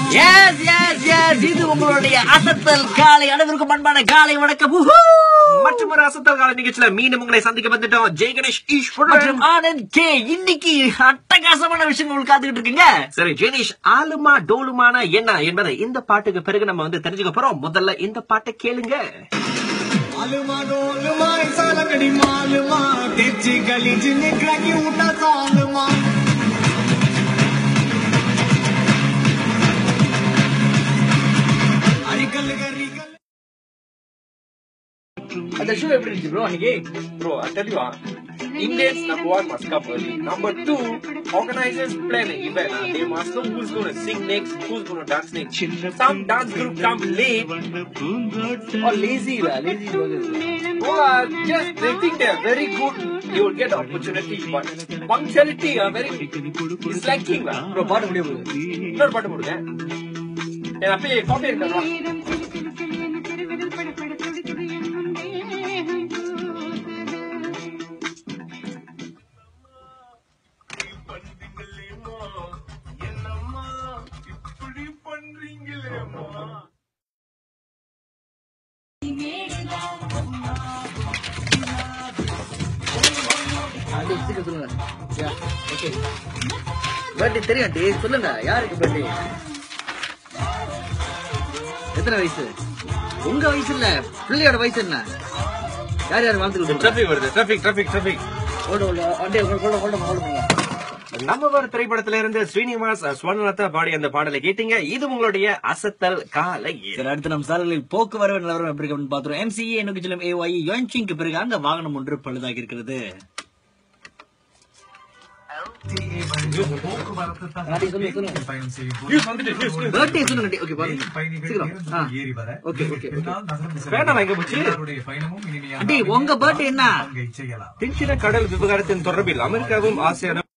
S S S இது உங்களுடைய அசத்தல் காலை. அனைவருக்கும் அன்பான காலை வணக்கம். மற்றும் ஒரு அசத்தல் காலை நிகழ்ச்சியில மீண்டும் உங்களை சந்திக்க வந்துட்டோம். ஜெய் கணேஷ் ஈஸ்வரன் மற்றும் ஆனந்த் கே. இன்னைக்கு அட்டகாசமான விஷயம் உங்களுக்கு காத்துக்கிட்டு இருக்கீங்க. சரி ஜெயனேஷ், ஆலுமா டோலுமான என்ன என்பதை இந்த பாட்டுக்கு பிறகு நம்ம தெரிஞ்சுக்க போறோம். முதல்ல இந்த பாட்டை கேளுங்க. आलमा डोलमा साला कड़ी मालमा तेजी गली जिने क्रैकी उठा सालमा अरिकल गरिकल அந்த ஷோ எப்படி இருந்துச்சு ப்ரோ அன்னைக்கு? Bro, I tell you, Indians number one must come early. Number two, organizers plan an event. They must know who's going to sing next, who's going to dance next. Some dance group come late or lazy just they think they are very good. You will get opportunity, but punctuality are very is lacking. Bro பாட்டு முடிய போகுது. இன்னொரு பாட்டு போடுங்க. என் அப்பே காப்பி எடுக்கறா. பர்த்டே தெரியும் டி, சொல்லுங்க யாருக்கு பர்த்டே? எத்தனை வயசு? உங்க வயசு இல்ல, பிள்ளையோட வயசு என்ன? யார் யார் வாழ்த்துக்கிட்டு? டிராபிக் வருது. டிராபிக். நம்ம ஒரு திரைப்படத்தில இருந்து ஸ்ரீனிவாஸ் ஸ்வர்ணலதா பாடி அந்த பாடலை கேட்டீங்க. இது உங்களுடைய அசத்தல் காலை. அடுத்து நம்ம சாலைகளில் போக்குவரவு நிலவரம் எப்படி இருக்குன்னு பாத்துறோம். MCA நோக்கிச்சலம் AY யோன்சிங்க்கு பிறகு அந்த வாகனம் ஒன்று பழுதாகி இருக்கிறது. உங்க பர்த்டே என்ன? கடல் விவகாரத்தின் தொடர்பில் அமெரிக்காவும் ஆசியாவும்